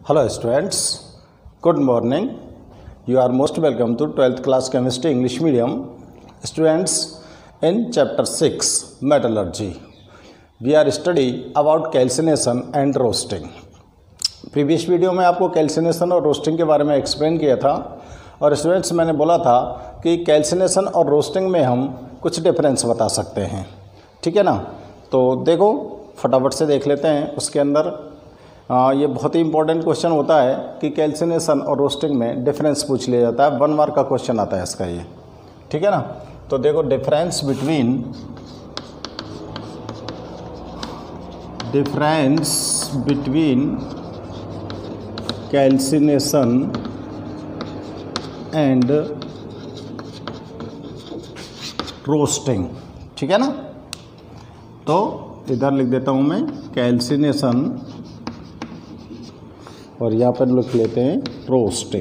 Hello students, good morning. You are most welcome to 12th class chemistry English medium. Students, in chapter 6 metallurgy, we are study about calcination and roasting. Previous video में आपको calcination और roasting के बारे में explain किया था और students मैंने बोला था कि कैल्सिनेशन और रोस्टिंग में हम कुछ डिफरेंस बता सकते हैं, ठीक है ना। तो देखो फटाफट से देख लेते हैं। उसके अंदर ये बहुत ही इंपॉर्टेंट क्वेश्चन होता है कि कैल्सिनेशन और रोस्टिंग में डिफरेंस पूछ लिया जाता है। 1 मार्क का क्वेश्चन आता है इसका ये, ठीक है ना। तो देखो difference between calcination and roasting, ठीक है ना। तो इधर लिख देता हूँ मैं कैल्सिनेशन और यहाँ पर लिख लेते हैं रोस्टिंग।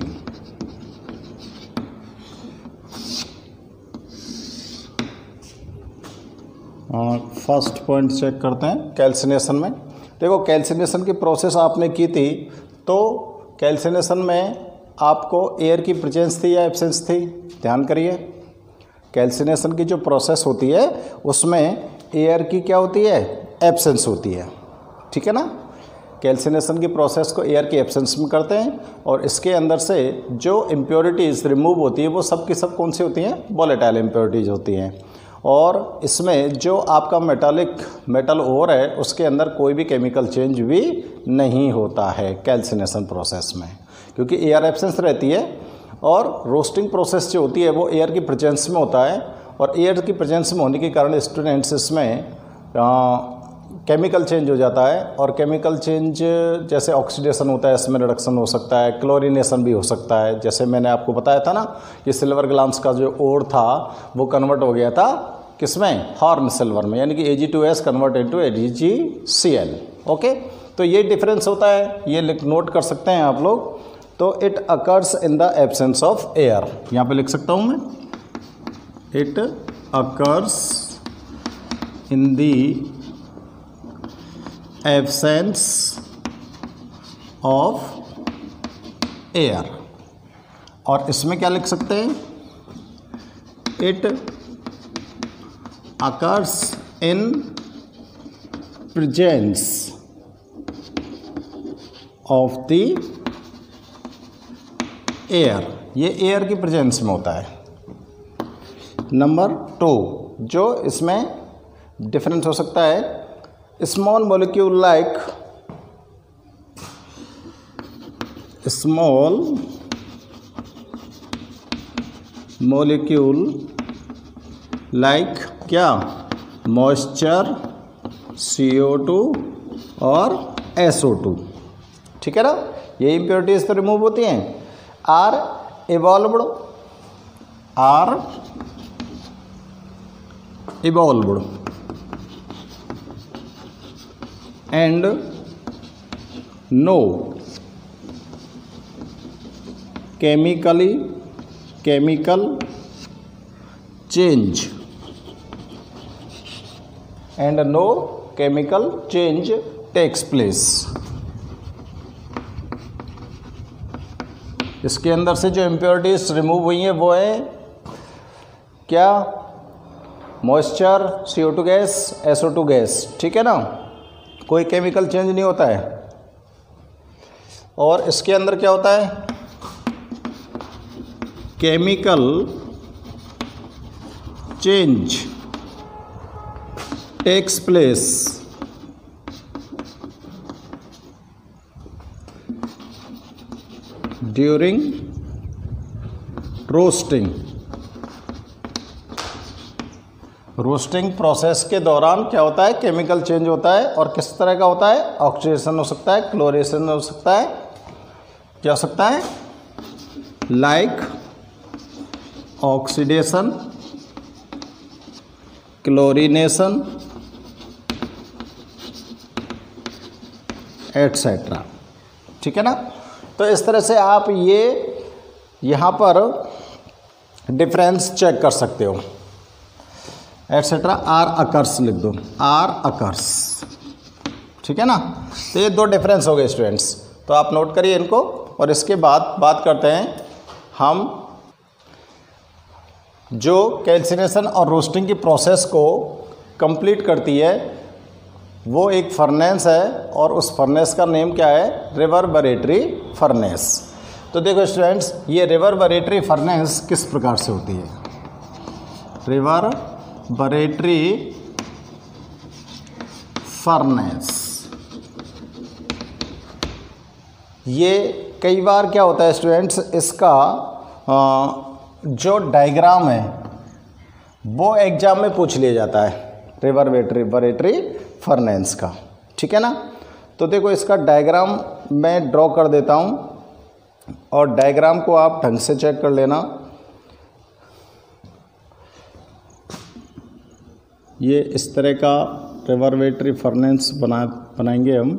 फर्स्ट पॉइंट चेक करते हैं कैल्सिनेशन में। देखो कैल्सिनेशन की प्रोसेस आपने की थी, तो कैल्सिनेशन में आपको एयर की प्रेजेंस थी या एब्सेंस थी, ध्यान करिए। कैल्सिनेशन की जो प्रोसेस होती है उसमें एयर की क्या होती है, एब्सेंस होती है, ठीक है ना। कैल्सिनेशन की प्रोसेस को एयर की एब्सेंस में करते हैं और इसके अंदर से जो इम्प्योरिटीज़ रिमूव होती है वो सब की सब कौन सी होती हैं, वोलेटाइल इम्प्योरिटीज़ होती हैं। और इसमें जो आपका मेटल ओर है उसके अंदर कोई भी केमिकल चेंज भी नहीं होता है कैल्सिनेशन प्रोसेस में, क्योंकि एयर एब्सेंस रहती है। और रोस्टिंग प्रोसेस जो होती है वो एयर की प्रेजेंस में होता है और एयर की प्रेजेंस में होने के कारण स्टूडेंट्स इसमें केमिकल चेंज हो जाता है। और केमिकल चेंज जैसे ऑक्सीडेशन होता है, इसमें रिडक्शन हो सकता है, क्लोरीनेशन भी हो सकता है। जैसे मैंने आपको बताया था ना कि सिल्वर ग्लास का जो ओर था वो कन्वर्ट हो गया था किसमें, हॉर्न सिल्वर में, यानी कि Ag2S convert into AgCl। Okay, तो ये डिफरेंस होता है, ये नोट कर सकते हैं आप लोग। तो it occurs in the absence of air, यहाँ पे लिख सकता हूँ मैं, it occurs in the absence of air. और इसमें क्या लिख सकते हैं, it occurs in presence of the air, ये एयर की प्रेजेंस में होता है। नंबर 2 जो इसमें डिफरेंस हो सकता है, small molecule like क्या, मॉइस्चर, CO2 और SO2, ठीक है ना। ये इम्प्योरिटीज तो रिमूव होती हैं। Are evolved and no chemical change takes place। इसके अंदर से जो इम्प्योरिटीज रिमूव हुई हैं वो है क्या, moisture, CO2 gas, SO2 gas, ठीक है ना। कोई केमिकल चेंज नहीं होता है। और इसके अंदर क्या होता है, chemical change takes place during roasting process के दौरान क्या होता है, केमिकल चेंज होता है। और किस तरह का होता है, ऑक्सीडेशन हो सकता है, क्लोरेशन हो सकता है, क्या हो सकता है, लाइक ऑक्सीडेशन, क्लोरीनेशन एटसेट्रा, ठीक है ना। तो इस तरह से आप ये यहाँ पर डिफरेंस चेक कर सकते हो। एटसेट्रा, आर अकर्स लिख दो, आर अकर्स, ठीक है ना। तो ये दो डिफरेंस हो गए स्टूडेंट्स। तो आप नोट करिए इनको। और इसके बाद बात करते हैं हम जो कैल्सिनेशन और रोस्टिंग की प्रोसेस को कंप्लीट करती है वो एक फर्नेस है, और उस फर्नेस का नेम क्या है? Reverberatory furnace. तो देखो स्टूडेंट्स, ये रिवर्बरेटरी फर्नेस किस प्रकार से होती है? रिवर्बरेटरी फर्नेस, ये कई बार क्या होता है स्टूडेंट्स, इसका जो डायग्राम है वो एग्जाम में पूछ लिया जाता है रिवर्बरेटरी फर्नेस का, ठीक है ना। तो देखो इसका डायग्राम मैं ड्रॉ कर देता हूँ, और डायग्राम को आप ढंग से चेक कर लेना। ये इस तरह का रिवर्बरेटरी फर्नेस बनाएंगे हम।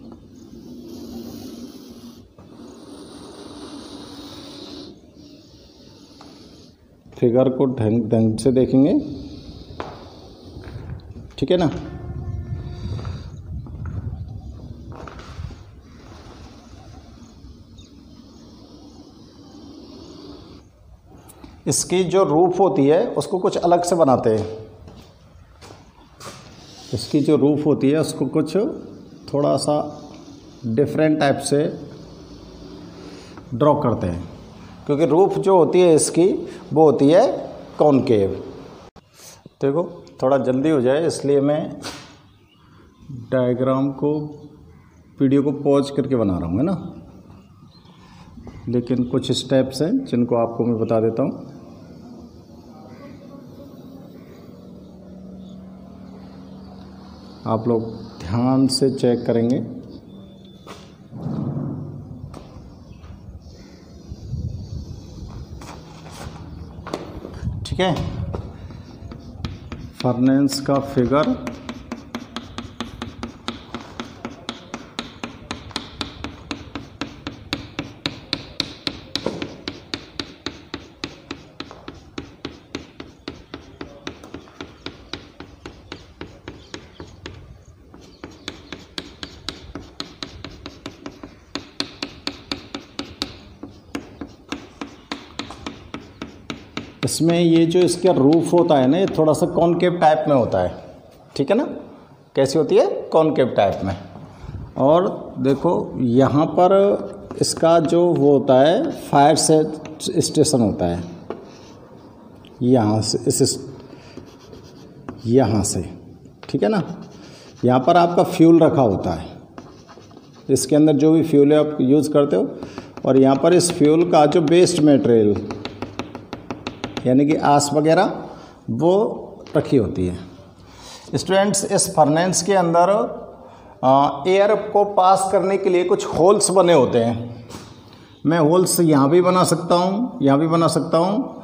फिगर को ढंग से देखेंगे, ठीक है ना। इसकी जो रूफ होती है उसको कुछ अलग से बनाते हैं। इसकी जो रूफ होती है उसको कुछ थोड़ा सा डिफरेंट टाइप से ड्रॉ करते हैं, क्योंकि रूफ जो होती है इसकी वो होती है कॉनकेव। देखो थोड़ा जल्दी हो जाए इसलिए मैं डायग्राम को, वीडियो को पॉज करके बना रहा हूँ, है ना। लेकिन कुछ स्टेप्स हैं जिनको आपको मैं बता देता हूँ। आप लोग ध्यान से चेक करेंगे। ठीक है, फर्नेस का फिगर इसमें ये जो इसका रूफ होता है ना, ये थोड़ा सा कॉनकेव टाइप में होता है, ठीक है ना। कैसी होती है? कॉनकेव टाइप में। और देखो यहाँ पर इसका जो वो होता है फायर स्टेशन होता है, यहाँ से यहाँ से, ठीक है ना। यहाँ पर आपका फ्यूल रखा होता है, इसके अंदर जो भी फ्यूल है आप यूज़ करते हो। और यहाँ पर इस फ्यूल का जो वेस्ट मटेरियल यानी कि आस वगैरह वो रखी होती है। स्टूडेंट्स, इस फर्नेस के अंदर एयर को पास करने के लिए कुछ होल्स बने होते हैं। मैं होल्स यहाँ भी बना सकता हूँ, यहाँ भी बना सकता हूँ।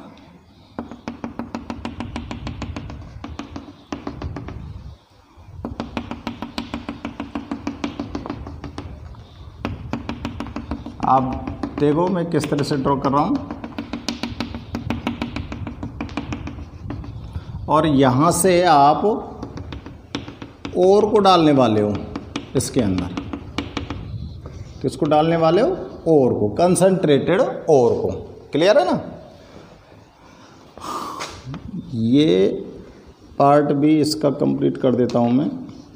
आप देखो मैं किस तरह से ड्रॉ कर रहा हूँ। और यहाँ से आप ओर को डालने वाले हो इसके अंदर। किसको डालने वाले हो? ओर को, कंसंट्रेटेड ओर को। क्लियर है ना। ये पार्ट भी इसका कंप्लीट कर देता हूँ मैं।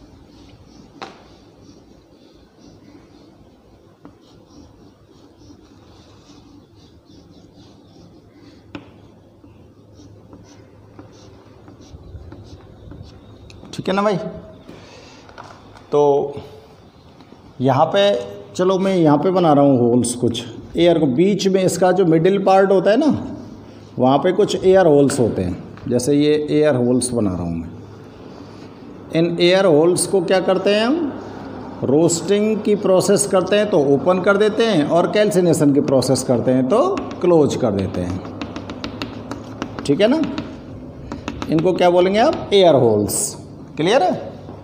ठीक है ना भाई। तो यहाँ पे चलो मैं यहाँ पे बना रहा हूँ होल्स कुछ एयर को। बीच में इसका जो मिडिल पार्ट होता है ना, वहाँ पे कुछ एयर होल्स होते हैं। जैसे ये एयर होल्स बना रहा हूँ मैं। इन एयर होल्स को क्या करते हैं हम? रोस्टिंग की प्रोसेस करते हैं तो ओपन कर देते हैं, और कैल्सिनेशन की प्रोसेस करते हैं तो क्लोज कर देते हैं। ठीक है ना। इनको क्या बोलेंगे आप? Air holes. क्लियर है।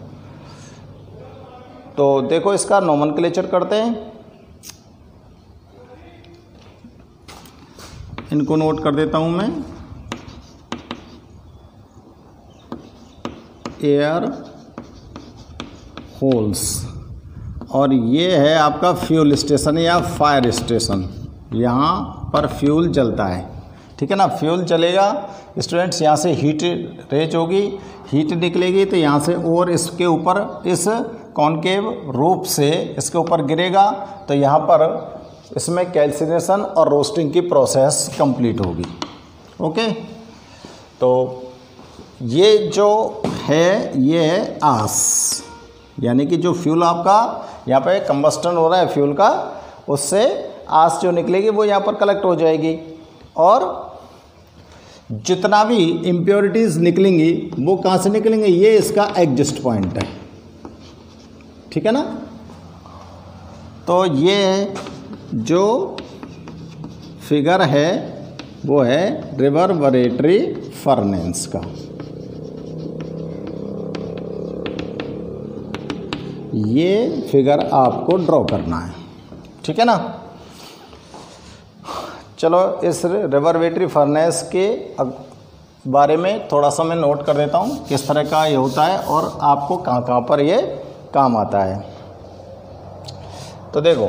तो देखो इसका नोमेनक्लेचर करते हैं। इनको नोट कर देता हूं मैं। Air holes. और ये है आपका फ्यूल स्टेशन या फायर स्टेशन, यहाँ पर फ्यूल जलता है, ठीक है ना। फ्यूल चलेगा स्टूडेंट्स, यहाँ से हीट रेज होगी, हीट निकलेगी तो यहाँ से और इसके ऊपर इस कॉनकेव रूप से इसके ऊपर गिरेगा, तो यहाँ पर इसमें कैल्सिनेशन और रोस्टिंग की प्रोसेस कंप्लीट होगी। ओके, तो ये जो है ये है आस, यानी कि जो फ्यूल आपका यहाँ पे कंबस्टन हो रहा है फ्यूल का, उससे आस जो निकलेगी वो यहाँ पर कलेक्ट हो जाएगी, और जितना भी इम्प्योरिटीज़ निकलेंगी वो कहाँ से निकलेंगे, ये इसका एग्जिस्ट पॉइंट है, ठीक है ना। तो ये जो फिगर है वो है रिवर्बरेटरी फर्नेस का। ये फिगर आपको ड्रॉ करना है, ठीक है ना। चलो इस रिवर्बरेटरी फर्नेस के बारे में थोड़ा सा मैं नोट कर देता हूँ किस तरह का ये होता है और आपको कहाँ कहाँ पर ये काम आता है। तो देखो,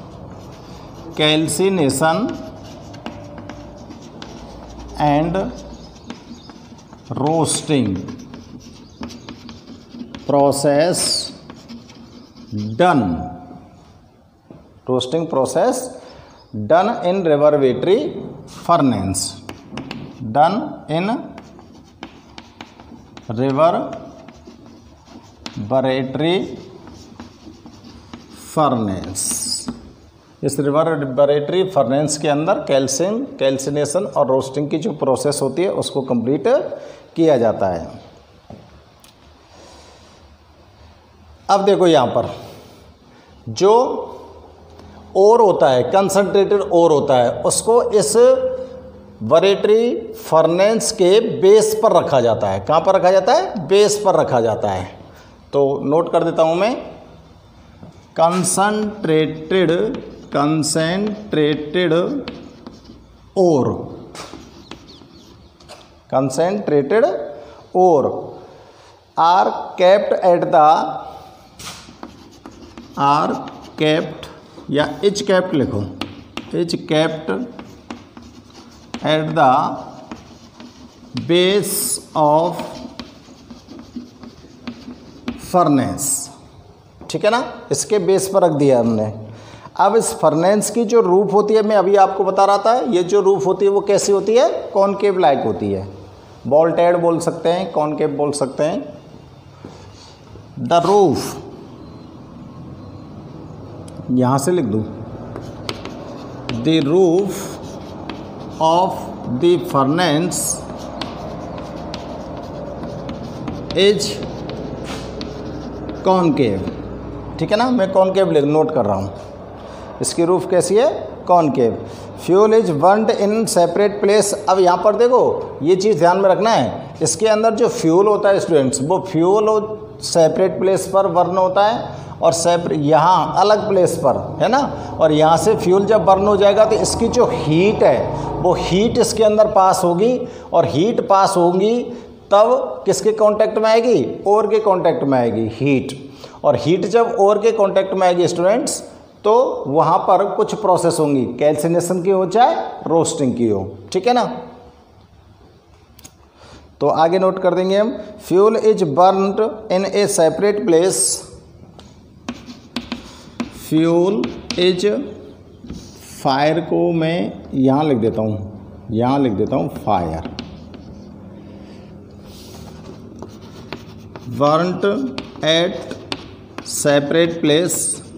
calcination and roasting process done, roasting process done in reverberatory furnace, done in reverberatory furnace. इस रिवर्बरेटरी फर्नेस के अंदर कैल्सिनेशन और रोस्टिंग की जो प्रोसेस होती है उसको कंप्लीट किया जाता है। अब देखो यहाँ पर जो ओर होता है, कंसंट्रेटेड ओर होता है, उसको इस वरेटरी फर्नेस के बेस पर रखा जाता है। कहाँ पर रखा जाता है? बेस पर रखा जाता है। तो नोट कर देता हूँ मैं, कंसंट्रेटेड ओर आर केप्ट या इज केप्ट लिखो, is kept at the base of furnace, ठीक है ना। इसके बेस पर रख दिया हमने। अब इस फर्नेस की जो रूफ होती है, मैं अभी आपको बता रहा था, ये जो रूफ होती है वो कैसी होती है? कॉनकेव लाइक होती है। बॉल्टेड बोल सकते हैं, कॉनकेव बोल सकते हैं। द रूफ, यहाँ से लिख दूँ, the roof of the furnace is concave, ठीक है ना। मैं कॉनकेव नोट कर रहा हूँ। इसकी रूफ कैसी है? Concave. Fuel is burned in separate place. अब यहाँ पर देखो, ये चीज़ ध्यान में रखना है, इसके अंदर जो फ्यूल होता है स्टूडेंट्स, वो फ्यूल सेपरेट प्लेस पर बर्न होता है और सेपरेट यहाँ अलग प्लेस पर, है ना। और यहाँ से फ्यूल जब बर्न हो जाएगा तो इसकी जो हीट है वो हीट इसके अंदर पास होगी, और हीट पास होगी तब किसके कांटेक्ट में आएगी? ओर के कांटेक्ट में आएगी हीट। और हीट जब ओर के कांटेक्ट में आएगी स्टूडेंट्स, तो वहाँ पर कुछ प्रोसेस होंगी, कैल्सिनेशन की हो चाहे रोस्टिंग की हो, ठीक है ना। तो आगे नोट कर देंगे हम, fuel is burned in a separate place, fuel is, fire को मैं यहाँ लिख देता हूँ, यहाँ लिख देता हूँ fire, burned at separate place.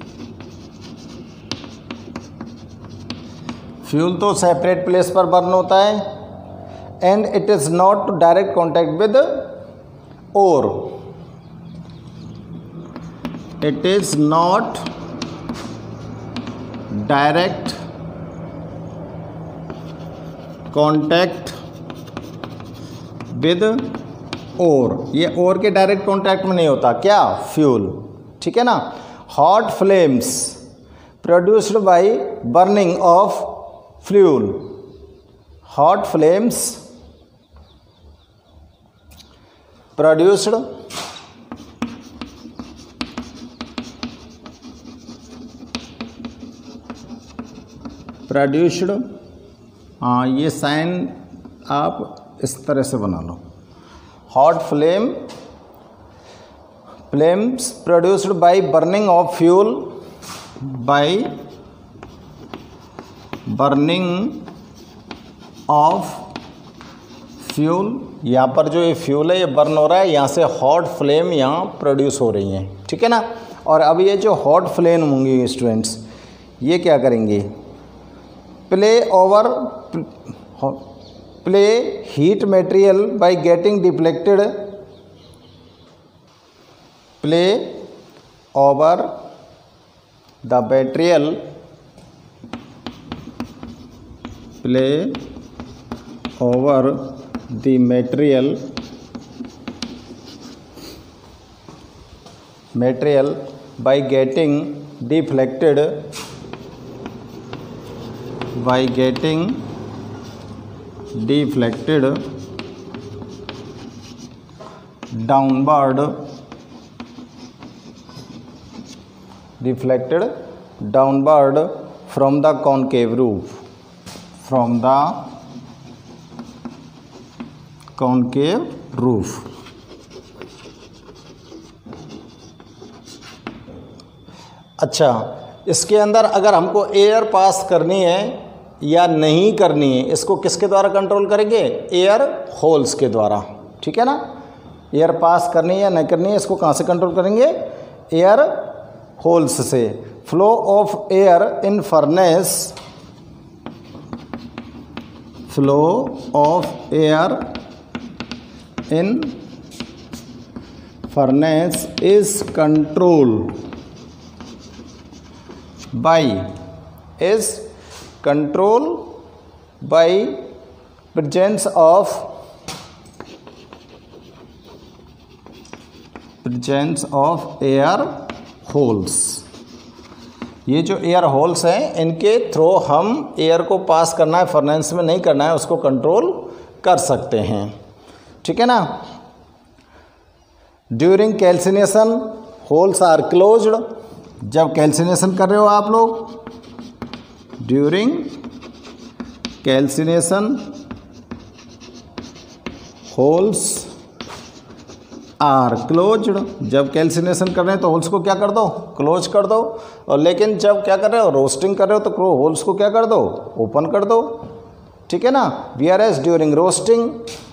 Fuel तो सेपरेट प्लेस पर बर्न होता है, and it is not direct contact with ore, it is not direct contact with ore. ये ओर के डायरेक्ट कॉन्टैक्ट में नहीं होता, क्या? फ्यूल, ठीक है ना। Hot flames produced by burning of fuel, hot flames produced produced, हाँ ये साइन आप इस तरह से बना लो, hot flames produced by burning of fuel, by burning of fuel. यहाँ पर जो ये फ्यूल है ये बर्न हो रहा है, यहाँ से हॉट फ्लेम यहाँ प्रोड्यूस हो रही हैं, ठीक है ना। और अब ये जो हॉट फ्लेम होंगी स्टूडेंट्स, ये क्या करेंगे, play heat material by getting deflected, play over the material, play over the material by getting deflected, downward from the concave roof, concave roof। अच्छा, इसके अंदर अगर हमको एयर पास करनी है या नहीं करनी है, इसको किसके द्वारा कंट्रोल करेंगे, एयर होल्स के द्वारा, ठीक है ना। एयर पास करनी है या नहीं करनी है, इसको कहाँ से कंट्रोल करेंगे, एयर होल्स से। Flow of air in furnace, flow of air in furnace is controlled by presence of air holes। ये जो एयर होल्स हैं इनके थ्रू हम एयर को पास करना है, फर्नेस में नहीं करना है, उसको कंट्रोल कर सकते हैं, ठीक है ना। During calcination holes are closed, जब कैल्सिनेशन कर रहे हो आप लोग, during calcination holes are closed, जब कैल्सिनेशन कर रहे हैं तो होल्स को क्या कर दो, क्लोज कर दो। और लेकिन जब क्या कर रहे हो, रोस्टिंग कर रहे हो, तो होल्स को क्या कर दो, ओपन कर दो, ठीक है ना। whereas during roasting,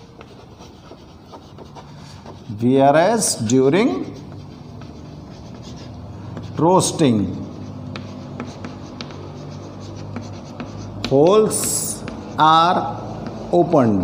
holes are opened,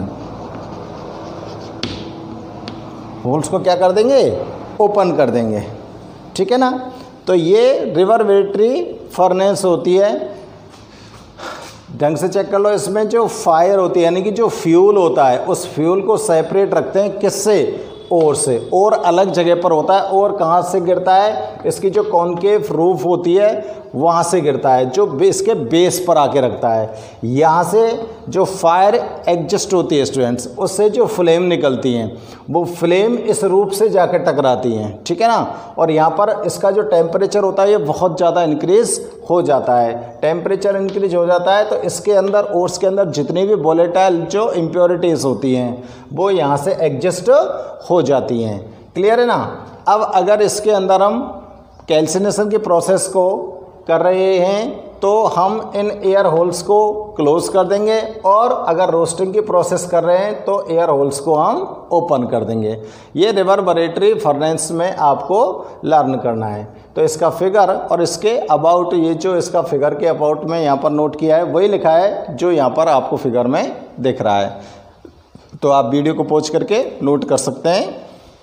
holes को क्या कर देंगे, ओपन कर देंगे, ठीक है ना। तो ये रिवर्बरेटरी फर्नेस होती है। ढंग से चेक कर लो, इसमें जो फायर होती है यानी कि जो फ्यूल होता है, उस फ्यूल को सेपरेट रखते हैं किससे, ओर से। और अलग जगह पर होता है, और कहाँ से गिरता है, इसकी जो कॉनकेव रूफ होती है वहाँ से गिरता है, जो इसके बेस पर आके रखता है। यहाँ से जो फायर एग्जिस्ट होती है स्टूडेंट्स, उससे जो फ्लेम निकलती हैं वो फ्लेम इस रूप से जाकर टकराती हैं, ठीक है ना। और यहाँ पर इसका जो टेम्परेचर होता है ये बहुत ज़्यादा इंक्रीज़ हो जाता है। टेम्परेचर इंक्रीज हो जाता है तो इसके अंदर, ओर्स के अंदर जितनी भी वोलेटाइल जो इम्प्योरिटीज़ होती हैं वो यहाँ से एडजस्ट हो जाती हैं। क्लियर है ना। अब अगर इसके अंदर हम कैल्सिनेशन की प्रोसेस को कर रहे हैं तो हम इन एयर होल्स को क्लोज कर देंगे, और अगर रोस्टिंग की प्रोसेस कर रहे हैं तो एयर होल्स को हम ओपन कर देंगे। ये रिवर्बरेटरी फर्नेस में आपको लर्न करना है। तो इसका फिगर और इसके अबाउट, ये जो इसका फिगर के अबाउट में यहाँ पर नोट किया है वही लिखा है जो यहाँ पर आपको फिगर में दिख रहा है। तो आप वीडियो को पॉज करके नोट कर सकते हैं।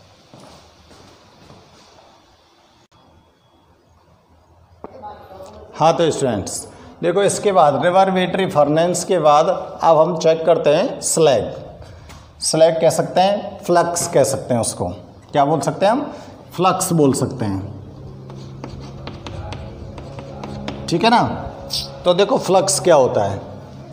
हाँ तो स्टूडेंट्स देखो, इसके बाद रिवर्बरेटरी फर्नेस के बाद अब हम चेक करते हैं स्लैग। स्लैग कह सकते हैं, फ्लक्स कह सकते हैं, उसको क्या बोल सकते हैं हम, फ्लक्स बोल सकते हैं, ठीक है ना। तो देखो फ्लक्स क्या होता है,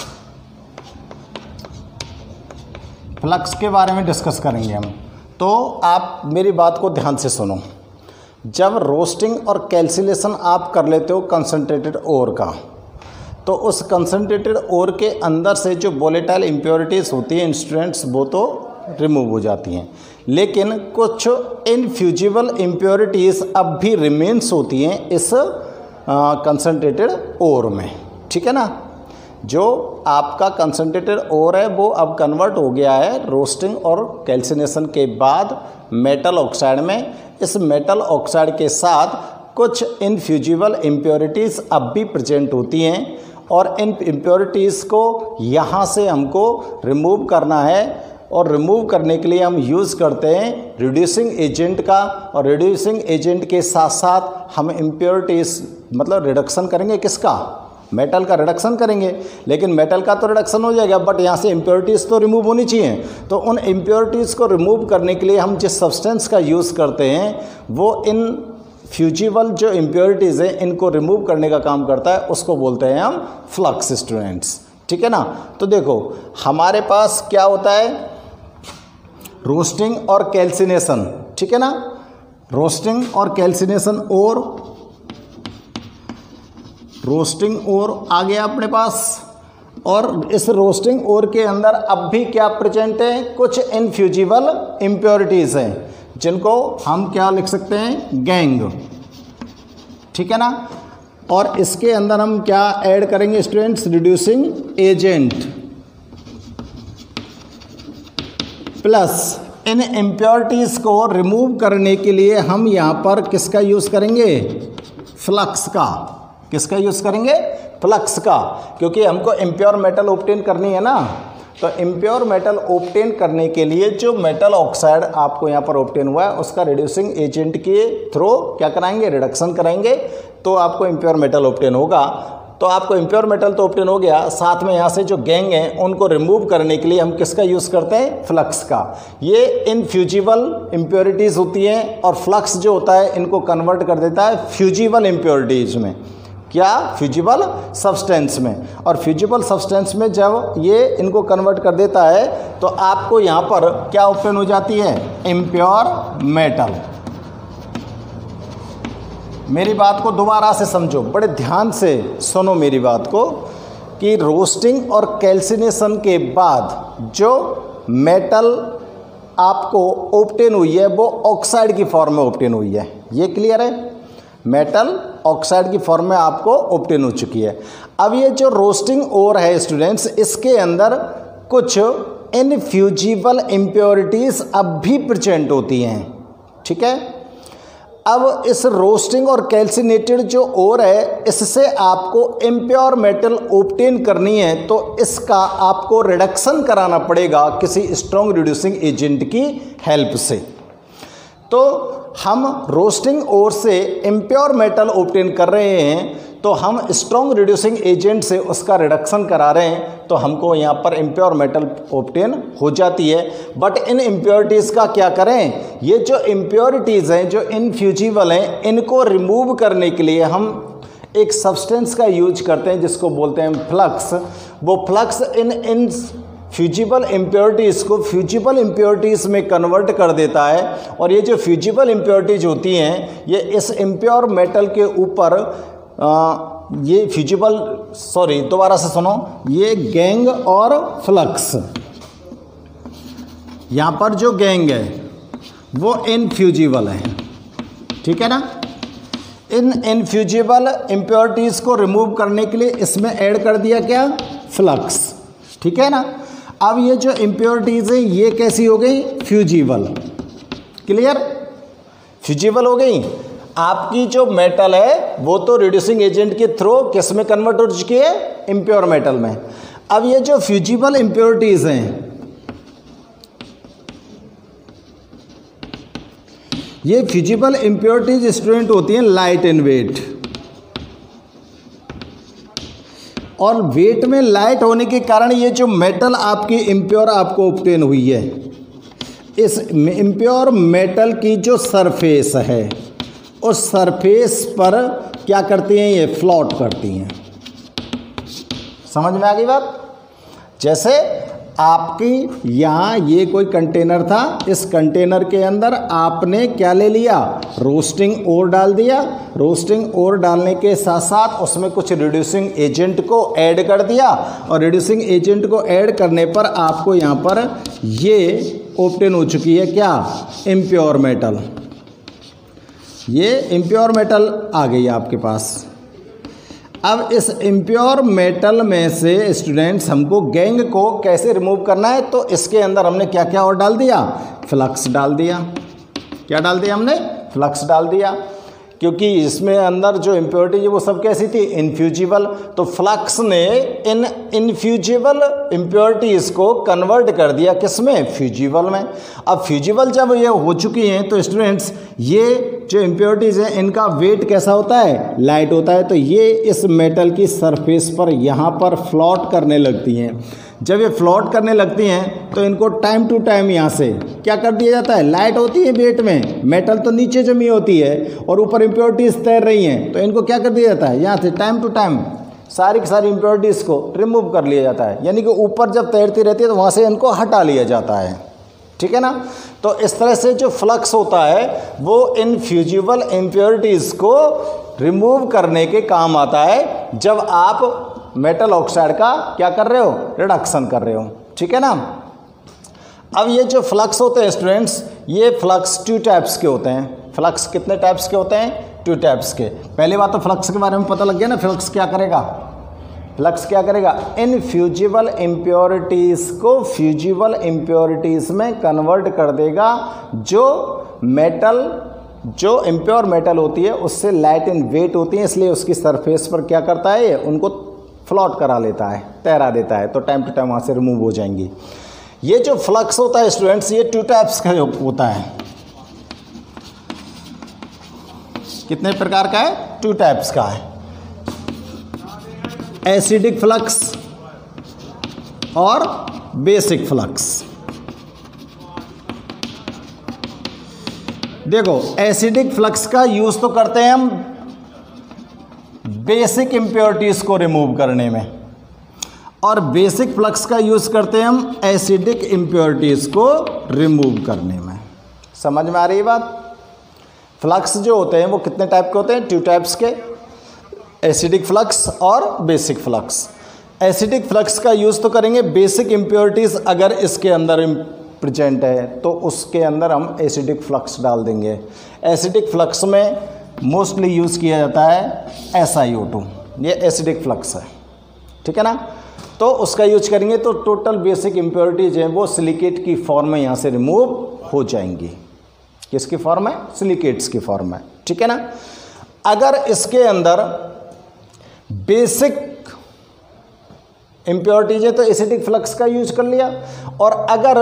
फ्लक्स के बारे में डिस्कस करेंगे हम। तो आप मेरी बात को ध्यान से सुनो। जब रोस्टिंग और कैल्सिनेशन आप कर लेते हो कंसंट्रेटेड ओर का, तो उस कंसनट्रेटेड ओर के अंदर से जो वोलेटाइल इम्प्योरिटीज़ होती हैं स्टूडेंट्स वो तो रिमूव हो जाती हैं, लेकिन कुछ इनफ्यूजिबल इम्प्योरिटीज़ अब भी रिमेन्स होती हैं इस कंसनट्रेटेड ओर में। ठीक है ना, जो आपका कंसनट्रेटेड ओर है वो अब कन्वर्ट हो गया है रोस्टिंग और कैल्सिनेशन के बाद मेटल ऑक्साइड में। इस मेटल ऑक्साइड के साथ कुछ इनफ्यूजिबल इम्प्योरिटीज़ अब भी प्रेजेंट होती हैं और इन इम्प्योरिटीज़ को यहाँ से हमको रिमूव करना है और रिमूव करने के लिए हम यूज़ करते हैं रिड्यूसिंग एजेंट का, और रिड्यूसिंग एजेंट के साथ साथ हम इम्प्योरिटीज़ मतलब रिडक्शन करेंगे किसका, मेटल का रिडक्शन करेंगे। लेकिन मेटल का तो रिडक्शन हो जाएगा बट यहाँ से इम्प्योरिटीज़ तो रिमूव होनी चाहिए। तो उन इम्प्योरिटीज़ को रिमूव करने के लिए हम जिस सब्सटेंस का यूज़ करते हैं वो इन फ्यूजिबल जो इम्प्योरिटीज़ हैं इनको रिमूव करने का काम करता है, उसको बोलते हैं हम फ्लक्स स्टूडेंट्स। ठीक है ना, तो देखो हमारे पास क्या होता है, रोस्टिंग और कैल्सिनेशन। ठीक है ना, रोस्टिंग और कैल्सिनेशन और रोस्टिंग ओर आ गया अपने पास, और इस रोस्टिंग ओर के अंदर अब भी क्या प्रेजेंट है, कुछ इनफ्यूजिबल इम्प्योरिटीज़ हैं जिनको हम क्या लिख सकते हैं, गैंग। ठीक है ना, और इसके अंदर हम क्या ऐड करेंगे स्टूडेंट्स, रिड्यूसिंग एजेंट प्लस इन इम्प्योरिटीज़ को रिमूव करने के लिए हम यहाँ पर किसका यूज़ करेंगे, फ्लक्स का। किसका यूज़ करेंगे, फ्लक्स का, क्योंकि हमको इम्प्योर मेटल ऑब्टेन करनी है ना। तो इम्प्योर मेटल ऑब्टेन करने के लिए जो मेटल ऑक्साइड आपको यहाँ पर ऑब्टेन हुआ है उसका रिड्यूसिंग एजेंट के थ्रू क्या कराएंगे, रिडक्शन कराएंगे, तो आपको इम्प्योर मेटल ऑब्टेन होगा। तो आपको इम्प्योर मेटल तो ऑब्टेन हो गया, साथ में यहाँ से जो गैंग हैं उनको रिमूव करने के लिए हम किसका यूज़ करते हैं, फ्लक्स का। ये इनफ्यूजिबल इम्प्योरिटीज़ होती हैं और फ्लक्स जो होता है इनको कन्वर्ट कर देता है फ्यूजिबल इम्प्योरिटीज़ में। क्या, फ्यूजिबल सब्सटेंस में। और फ्यूजिबल सब्सटेंस में जब ये इनको कन्वर्ट कर देता है तो आपको यहाँ पर क्या ऑब्टेन हो जाती है, इम्प्योर मेटल। मेरी बात को दोबारा से समझो, बड़े ध्यान से सुनो मेरी बात को, कि रोस्टिंग और कैल्सिनेशन के बाद जो मेटल आपको ऑब्टेन हुई है वो ऑक्साइड की फॉर्म में ऑब्टेन हुई है। ये क्लियर है, मेटल ऑक्साइड की फॉर्म में आपको ऑब्टेन हो चुकी है। अब ये जो रोस्टिंग ओर है स्टूडेंट्स, इसके अंदर कुछ इनफ्यूजिबल इम्प्योरिटीज़ अब भी प्रेजेंट होती हैं। ठीक है, अब इस रोस्टिंग और कैल्सिनेटेड जो ओर है इससे आपको इम्प्योर मेटल ऑब्टेन करनी है, तो इसका आपको रिडक्शन कराना पड़ेगा किसी स्ट्रॉन्ग रिड्यूसिंग एजेंट की हेल्प से। तो हम रोस्टिंग ओर से इम्प्योर मेटल ऑब्टेन कर रहे हैं, तो हम स्ट्रॉन्ग रिड्यूसिंग एजेंट से उसका रिडक्शन करा रहे हैं, तो हमको यहाँ पर इम्प्योर मेटल ऑब्टेन हो जाती है। बट इन इम्प्योरिटीज़ का क्या करें, ये जो इम्प्योरिटीज़ हैं जो इनफ्यूजिबल हैं इनको रिमूव करने के लिए हम एक सब्सटेंस का यूज करते हैं जिसको बोलते हैं फ्लक्स। वो फ्लक्स इन फ्यूजिबल इम्प्योरिटीज़ को फ्यूजिबल इम्प्योरिटीज़ में कन्वर्ट कर देता है, और ये जो फ्यूजिबल इम्प्योरिटीज़ होती हैं ये इस इम्प्योर मेटल के ऊपर ये फ्यूजिबल, सॉरी दोबारा से सुनो, ये गैंग और फ्लक्स, यहाँ पर जो गैंग है वो इनफ्यूजिबल है। ठीक है ना, इन इनफ्यूजिबल इम्प्योरिटीज़ को रिमूव करने के लिए इसमें ऐड कर दिया क्या, फ्लक्स। ठीक है ना, अब ये जो इम्प्योरिटीज़ है ये कैसी हो गई, फ्यूजिबल। क्लियर, फ्यूजिबल हो गई। आपकी जो मेटल है वो तो रिड्यूसिंग एजेंट के थ्रू किस में कन्वर्ट हो चुकी है, इम्प्योर मेटल में। अब ये जो फ्यूजिबल इम्प्योरिटीज़ हैं, ये फ्यूजिबल इम्प्योरिटीज स्टूडेंट होती हैं लाइट इन वेट, और वेट में लाइट होने के कारण ये जो मेटल आपकी इम्प्योर आपको ऑब्टेन हुई है, इस इम्प्योर मेटल की जो सरफेस है उस सरफेस पर क्या करती हैं, ये फ्लोट करती हैं। समझ में आ गई बात। जैसे आपकी यहाँ ये कोई कंटेनर था, इस कंटेनर के अंदर आपने क्या ले लिया, रोस्टिंग ओर डाल दिया। रोस्टिंग ओर डालने के साथ साथ उसमें कुछ रिड्यूसिंग एजेंट को ऐड कर दिया और रिड्यूसिंग एजेंट को ऐड करने पर आपको यहाँ पर ये ऑब्टेन हो चुकी है क्या, इम्प्योर मेटल। ये इम्प्योर मेटल आ गई आपके पास। अब इस इम्प्योर मेटल में से स्टूडेंट्स हमको गैंग को कैसे रिमूव करना है, तो इसके अंदर हमने क्या क्या और डाल दिया, फ्लक्स डाल दिया। क्या डाल दिया हमने, फ्लक्स डाल दिया, क्योंकि इसमें अंदर जो इम्प्योरिटी है वो सब कैसी थी, इनफ्यूजिबल। तो फ्लक्स ने इन इनफ्यूजिबल इम्प्योरिटीज़ को कन्वर्ट कर दिया किस में, फ्यूजिबल में। अब फ्यूजिबल जब ये हो चुकी हैं तो स्टूडेंट्स ये जो इम्प्योरिटीज़ हैं इनका वेट कैसा होता है, लाइट होता है। तो ये इस मेटल की सरफेस पर यहाँ पर फ्लोट करने लगती हैं। जब ये फ्लोट करने लगती हैं तो इनको टाइम टू टाइम यहाँ से क्या कर दिया जाता है, लाइट होती है वेट में, मेटल तो नीचे जमी होती है और ऊपर इम्प्योरिटीज़ तैर रही हैं, तो इनको क्या कर दिया जाता है, यहाँ से टाइम टू टाइम सारी की सारी इम्प्योरिटीज़ को रिमूव कर लिया जाता है। यानी कि ऊपर जब तैरती रहती है तो वहाँ से इनको हटा लिया जाता है, ठीक है ना। तो इस तरह से जो फ्लक्स होता है वो इन फ्यूजिबल इम्प्योरिटीज़ को रिमूव करने के काम आता है जब आप मेटल ऑक्साइड का क्या कर रहे हो, रिडक्शन कर रहे हो, ठीक है ना। अब ये जो फ्लक्स होते हैं स्टूडेंट्स, ये फ्लक्स 2 टाइप्स के होते हैं। फ्लक्स कितने टाइप्स के होते हैं, 2 टाइप्स के। पहली बात तो फ्लक्स के बारे में पता लग गया ना, फ्लक्स क्या करेगा, फ्लक्स क्या करेगा, इन फ्यूजिबल इम्प्योरिटीज़ को फ्यूजिबल इम्प्योरिटीज़ में कन्वर्ट कर देगा। जो मेटल, जो इम्प्योर मेटल होती है उससे लाइट इन वेट होती है, इसलिए उसकी सरफेस पर क्या करता है, उनको फ्लोट करा लेता है, तैरा देता है, तो टाइम टू टाइम वहाँ से रिमूव हो जाएंगी। ये जो फ्लक्स होता है स्टूडेंट्स, ये 2 टाइप्स का होता है। कितने प्रकार का है, 2 टाइप्स का है। एसिडिक फ्लक्स और बेसिक फ्लक्स। देखो एसिडिक फ्लक्स का यूज तो करते हैं हम बेसिक इम्प्योरिटीज को रिमूव करने में, और बेसिक फ्लक्स का यूज करते हैं हम एसिडिक इम्प्योरिटीज को रिमूव करने में। समझ में आ रही है बात। फ्लक्स जो होते हैं वो कितने टाइप के होते हैं, 2 टाइप्स के, एसिडिक फ्लक्स और बेसिक फ्लक्स। एसिडिक फ्लक्स का यूज़ तो करेंगे, बेसिक इम्प्योरिटीज़ अगर इसके अंदर प्रेजेंट है तो उसके अंदर हम एसिडिक फ्लक्स डाल देंगे। एसिडिक फ्लक्स में मोस्टली यूज़ किया जाता है SiO2, ये एसिडिक फ्लक्स है, ठीक है ना। तो उसका यूज करेंगे तो टोटल बेसिक इम्प्योरिटीज़ हैं वो सिलिकेट की फॉर्म में यहाँ से रिमूव हो जाएंगी। किसकी फॉर्म है, सिलिकेट्स की फॉर्म में, ठीक है ना। अगर इसके अंदर बेसिक इम्प्योरिटीज है तो एसिडिक फ्लक्स का यूज कर लिया, और अगर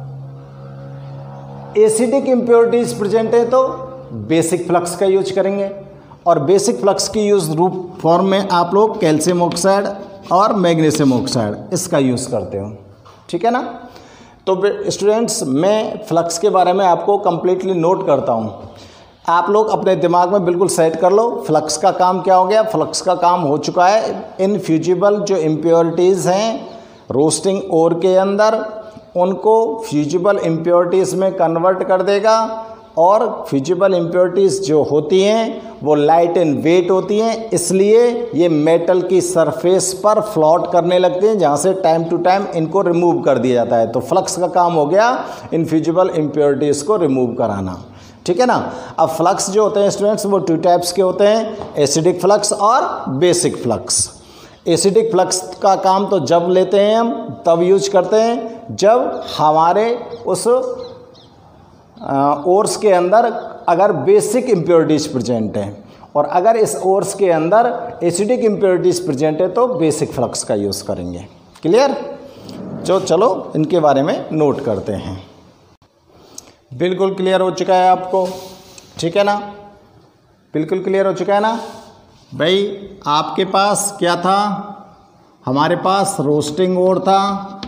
एसिडिक इम्प्योरिटीज प्रेजेंट है तो बेसिक फ्लक्स का यूज करेंगे। और बेसिक फ्लक्स की यूज रूप फॉर्म में आप लोग कैल्शियम ऑक्साइड और मैग्नीशियम ऑक्साइड इसका यूज़ करते हो, ठीक है ना। तो स्टूडेंट्स मैं फ्लक्स के बारे में आपको कंप्लीटली नोट करता हूँ, आप लोग अपने दिमाग में बिल्कुल सेट कर लो। फ्लक्स का काम क्या हो गया, फ्लक्स का काम हो चुका है इनफ्यूजिबल जो इम्प्योरिटीज़ हैं रोस्टिंग ओर के अंदर उनको फ्यूजिबल इम्प्योरिटीज़ में कन्वर्ट कर देगा, और फ्यूजिबल इम्प्योरिटीज़ जो होती हैं वो लाइट इन वेट होती हैं, इसलिए ये मेटल की सरफेस पर फ्लोट करने लगते हैं, जहाँ से टाइम टू टाइम इनको रिमूव कर दिया जाता है। तो फ्लक्स का काम हो गया इनफ्यूजिबल इम्प्योरिटीज़ को रिमूव कराना, ठीक है ना। अब फ्लक्स जो होते हैं स्टूडेंट्स वो 2 टाइप्स के होते हैं, एसिडिक फ्लक्स और बेसिक फ्लक्स। एसिडिक फ्लक्स का काम तो जब लेते हैं हम तब यूज करते हैं जब हमारे उस ओर्स के अंदर अगर बेसिक इम्प्योरिटीज़ प्रेजेंट हैं, और अगर इस ओर्स के अंदर एसिडिक इम्प्योरिटीज़ प्रेजेंट है तो बेसिक फ्लक्स का यूज़ करेंगे। क्लियर। जो चलो इनके बारे में नोट करते हैं। बिल्कुल क्लियर हो चुका है आपको, ठीक है ना, बिल्कुल क्लियर हो चुका है ना भाई। आपके पास क्या था, हमारे पास रोस्टिंग ओर था,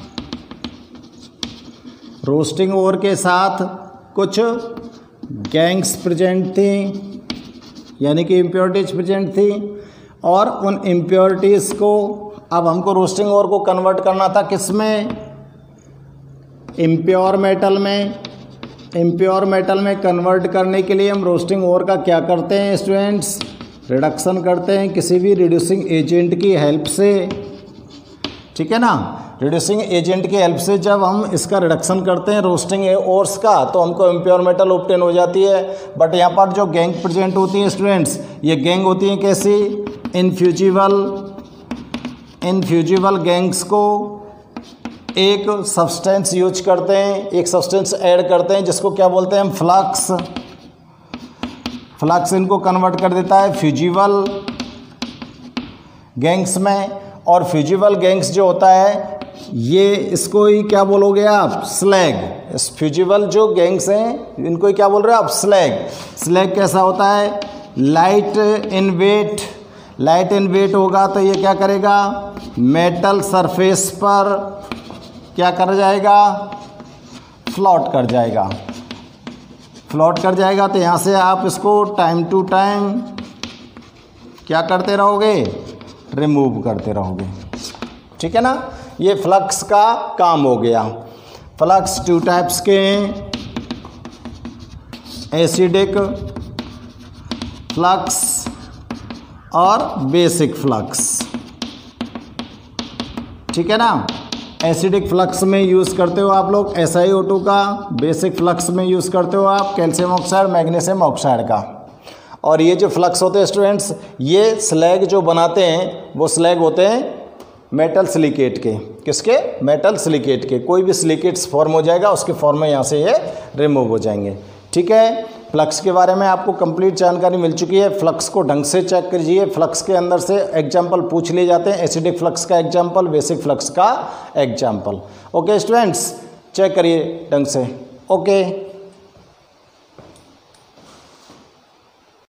रोस्टिंग ओर के साथ कुछ गैंग्स प्रेजेंट थी, यानी कि इम्प्योरिटीज प्रेजेंट थी, और उन इम्प्योरिटीज़ को अब हमको रोस्टिंग ओर को कन्वर्ट करना था किस में, इम्प्योर मेटल में कन्वर्ट करने के लिए हम रोस्टिंग ओर का क्या करते हैं स्टूडेंट्स, रिडक्शन करते हैं किसी भी रिड्यूसिंग एजेंट की हेल्प से, ठीक है ना। रिड्यूसिंग एजेंट की हेल्प से जब हम इसका रिडक्शन करते हैं रोस्टिंग ओर्स का तो हमको इम्प्योर मेटल ऑब्टेन हो जाती है। बट यहाँ पर जो गैंग प्रेजेंट होती है स्टूडेंट्स, ये गैंग होती है कैसी, इनफ्यूजिबल गैंग्स को एक सब्सटेंस यूज करते हैं, एक सब्सटेंस ऐड करते हैं जिसको क्या बोलते हैं हम, फ्लक्स इनको कन्वर्ट कर देता है फ्यूजिबल गैंग्स में। और फ्यूजिबल गैंग्स जो होता है ये इसको ही क्या बोलोगे आप, स्लैग। इस फ्यूजिबल जो गैंग्स हैं इनको ही क्या बोल रहे हो आप, स्लैग कैसा होता है, लाइट इन वेट होगा तो ये क्या करेगा, मेटल सरफेस पर क्या कर जाएगा, फ्लोट कर जाएगा। तो यहाँ से आप इसको टाइम टू टाइम क्या करते रहोगे, रिमूव करते रहोगे, ठीक है ना। ये फ्लक्स का काम हो गया। फ्लक्स टू टाइप्स के हैं, एसिडिक फ्लक्स और बेसिक फ्लक्स, ठीक है ना। एसिडिक फ्लक्स में यूज़ करते हो आप लोग SiO2 का, बेसिक फ्लक्स में यूज़ करते हो आप कैल्शियम ऑक्साइड मैग्नीशियम ऑक्साइड का। और ये जो फ्लक्स होते हैं स्टूडेंट्स, ये स्लैग जो बनाते हैं वो स्लैग होते हैं मेटल सिलिकेट के, किसके, मेटल सिलिकेट के। कोई भी सिलिकेट्स फॉर्म हो जाएगा उसके फॉर्म में यहाँ से ये रिमूव हो जाएंगे, ठीक है। फ्लक्स के बारे में आपको कंप्लीट जानकारी मिल चुकी है। फ्लक्स को ढंग से चेक कीजिए। फ्लक्स के अंदर से एग्जाम्पल पूछ लिए जाते हैं, एसिडिक फ्लक्स का एग्जाम्पल, बेसिक फ्लक्स का एग्जाम्पल। ओके स्टूडेंट्स, चेक करिए ढंग से। ओके।